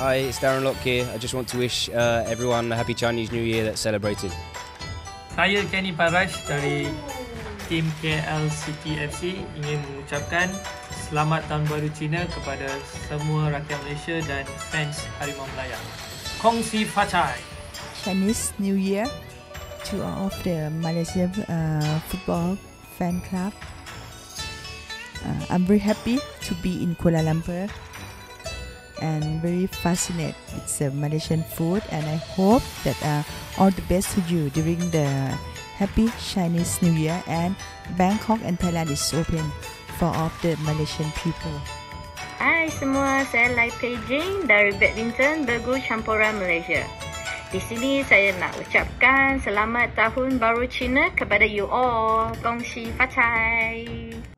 Hi, it's Darren here. I just want to wish everyone a happy Chinese New Year that's celebrated. Saya Kenny Pallraj dari tim KL City FC ingin mengucapkan Selamat Tahun Baru Cina kepada semua rakyat Malaysia dan fans Harimau Malaya. Kongsi Facai. Chinese New Year to all of the Malaysian football fan club. I'm very happy to be in Kuala Lumpur and very fascinated with the Malaysian food, and I hope that all the best to you during the happy Chinese New Year, and Bangkok and Thailand is open for all the Malaysian people. Hai semua, saya Jing dari badminton bergu campuran Malaysia. Di sini saya nak ucapkan Selamat Tahun Baru Cina kepada you all. Kongsi Facai.